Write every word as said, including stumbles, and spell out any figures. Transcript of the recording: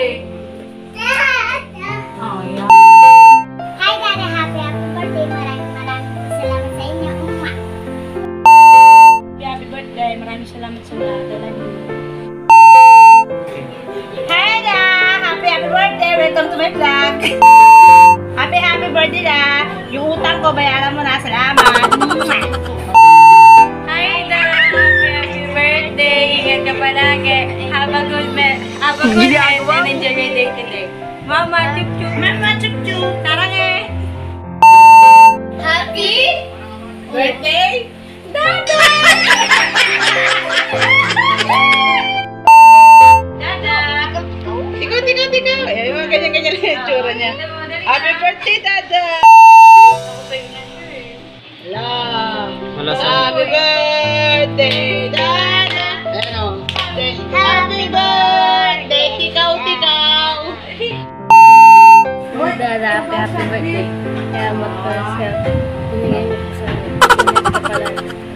birthday. Oh, yeah. Hi, Dada. Happy, happy birthday. Maraming maraming salamat sa inyo. Umma. Happy birthday. Maraming salamat sa mga dala niyo. Hi, Da! Happy, happy birthday. Welcome to my vlog. Happy, happy birthday, Da. Yung utang ko, bayaran mo na. Salamat. Hi, Da! Happy, happy birthday. Ingat ka palagi. Have a good, have a good health and enjoy your day today. Mama, chup chup. Mama, chup chup. Tarang eh. Happy birthday, Dada! Dada! Tigaw, tigaw, tigaw. Ay, mga ganyan-ganyan lang yung tsura niya. Happy birthday, Dada! Hello! Happy birthday, Dada! Ano? Happy birthday, tikaw-tikaw! Dada, happy, happy birthday. Kaya magpa-self. Binigay mo sa akin. Binigay ka pala.